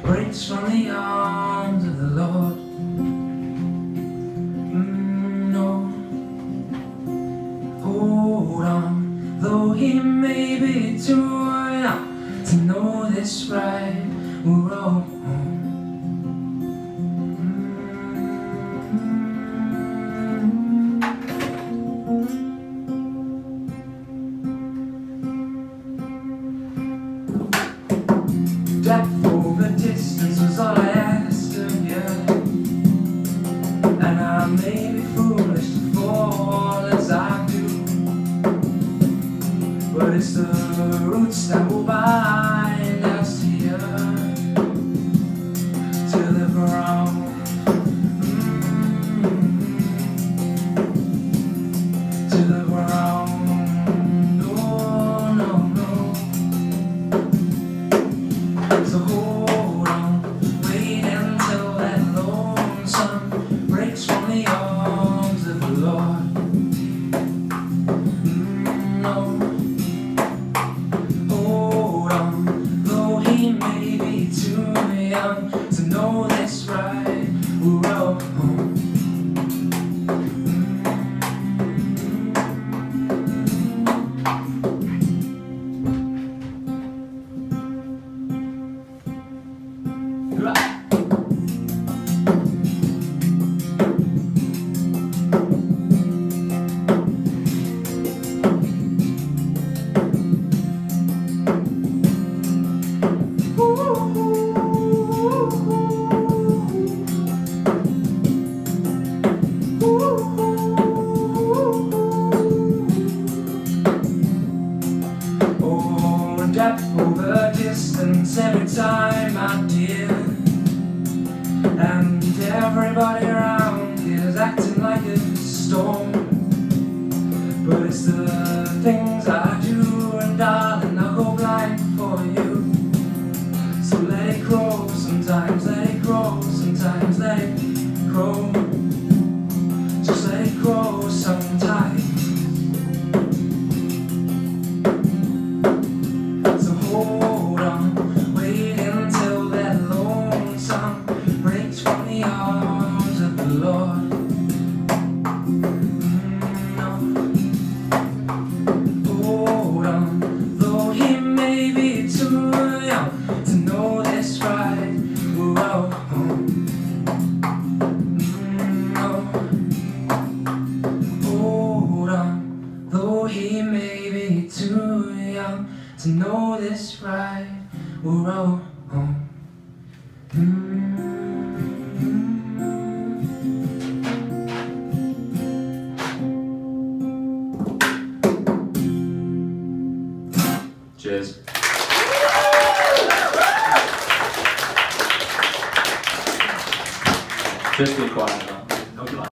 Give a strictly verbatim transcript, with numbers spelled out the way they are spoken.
breaks from the arms of the Lord. Mm, no, hold on, though he may be too young to know this right. We're all home. Depth over distance was all I asked of you, and I may be foolish to fall as I do, but it's the roots that will bind us here to the ground. Mm-hmm. To the ground. So hold on, wait until that lonesome breaks from the arms of the Lord. Mm, no, hold on, though he may be too young to know this right. We're all home. Depth over distance every time, my dear, and everybody around is acting like a storm. But it's the things I do, and darling, I'll go blind for you. So let it grow sometimes, let it grow sometimes, let it grow. Just let it grow sometimes. Hold on, wait until that lonesome breaks from the arms of the Lord. Mm, no. Hold on, though he may be too young to know this right. We're all home. Mm, no. Hold on, though he may be too young to know this right. We're all home. Mm-hmm. Cheers. Just be quiet now.